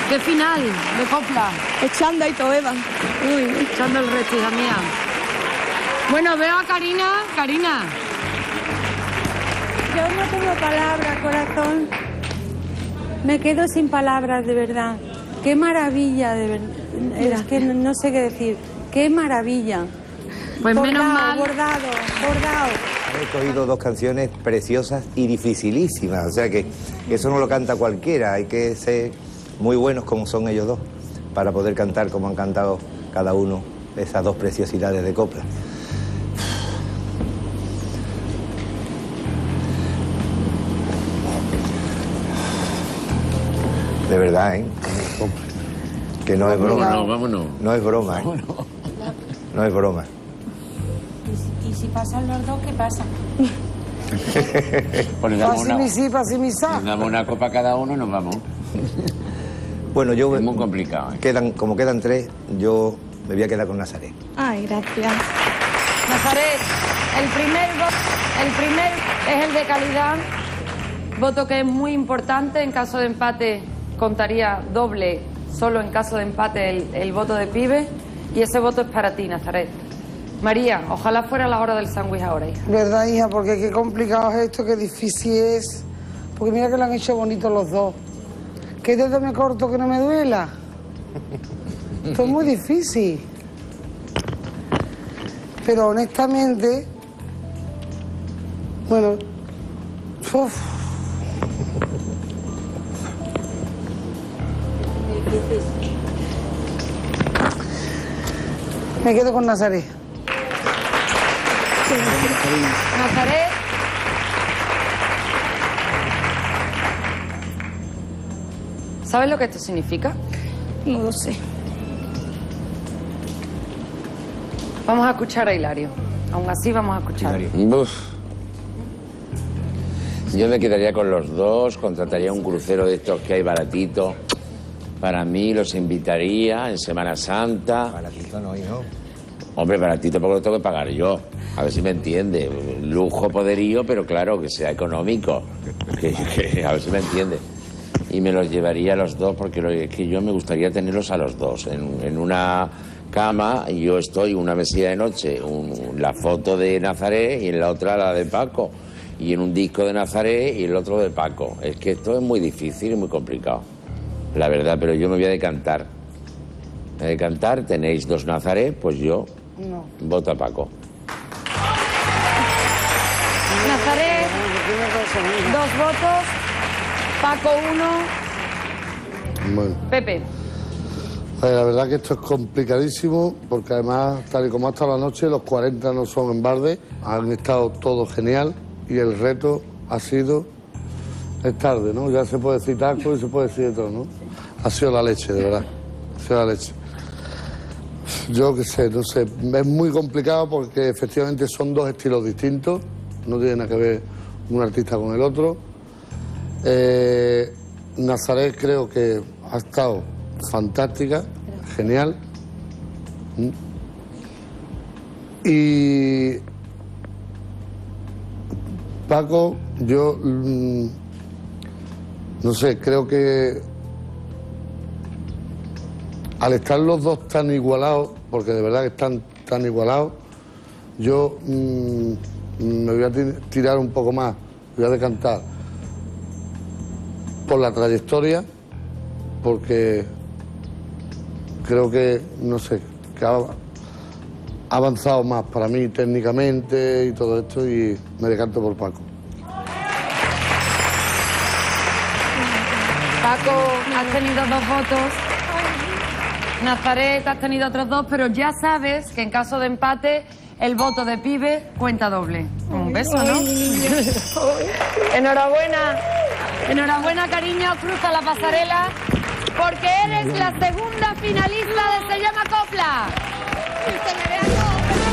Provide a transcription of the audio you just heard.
¿Qué final de copla? Echando y todo, Eva. Uy, echando el resto, hija mía. Bueno, veo a Karina. Karina. Yo no tengo palabras, corazón. Me quedo sin palabras, de verdad. Qué maravilla, de verdad. Es que no sé qué decir. Qué maravilla. Pues bordado, menos mal. Bordado. He cogido dos canciones preciosas y dificilísimas, o sea que eso no lo canta cualquiera, hay que ser muy buenos como son ellos dos para poder cantar como han cantado cada uno esas dos preciosidades de copla. De verdad, ¿eh? Que no es broma. Vámonos, vámonos. No es broma, ¿eh? No es broma. ¿Y si pasan los dos, qué pasa? Pues le damos Pasi una copa a cada uno y nos vamos. Bueno, yo... Es muy complicado, ¿eh? Como quedan tres, yo me voy a quedar con Nazaret. Ay, gracias. Nazaret, el primer es el de calidad. Voto que es muy importante. En caso de empate contaría doble. Solo en caso de empate el voto de Pibe. Y ese voto es para ti, Nazaret. María, ojalá fuera la hora del sándwich ahora, hija. ¿Verdad, hija? Porque qué complicado es esto, qué difícil es. Porque mira que lo han hecho bonito los dos. ¿Qué dedo me corto que no me duela? Esto es muy difícil. Pero honestamente... Bueno... Uf. Me quedo con Nazaret. Nazaret. ¿Sabes lo que esto significa? No lo sé. Vamos a escuchar a Hilario. Aún así vamos a escuchar. Uf. Yo me quedaría con los dos, contrataría un crucero de estos que hay baratito. Para mí los invitaría en Semana Santa. Baratito no, ¿no? Hombre, baratito porque lo tengo que pagar yo. A ver si me entiende. Lujo, poderío, pero claro, que sea económico. A ver si me entiende. Y me los llevaría a los dos porque es que yo me gustaría tenerlos a los dos. En una cama, y yo estoy una mesilla de noche, la foto de Nazaret y en la otra la de Paco. Y en un disco de Nazaret y el otro de Paco. Es que esto es muy difícil y muy complicado. La verdad, pero yo me voy a decantar. Me voy a decantar, tenéis dos Nazaret, pues yo voto a Paco. Nazaret, 2 votos. Paco, 1. Bueno. Pepe. La verdad que esto es complicadísimo porque además, tal y como ha estado la noche, los 40 no son en balde, han estado todos genial y el reto ha sido, es tarde, ¿no? Ya se puede decir taco y se puede decir de todo, ¿no? Ha sido la leche, de verdad, ha sido la leche. Yo qué sé, no sé, es muy complicado porque efectivamente son dos estilos distintos, no tiene nada que ver un artista con el otro. Nazaret creo que ha estado fantástica, genial. Y Paco, yo no sé, creo que al estar los dos tan igualados, porque de verdad que están tan igualados, yo me voy a tirar un poco más, voy a decantar por la trayectoria, porque creo que, no sé, que ha avanzado más para mí técnicamente y todo esto, y me decanto por Paco. Paco, has tenido 2 votos. Nazaret, has tenido otros 2, pero ya sabes que en caso de empate, el voto de Pibe cuenta doble. Un beso, ¿no? Enhorabuena. Enhorabuena, cariño. Cruza la pasarela porque eres la segunda finalista de Se Llama Copla. Que me vean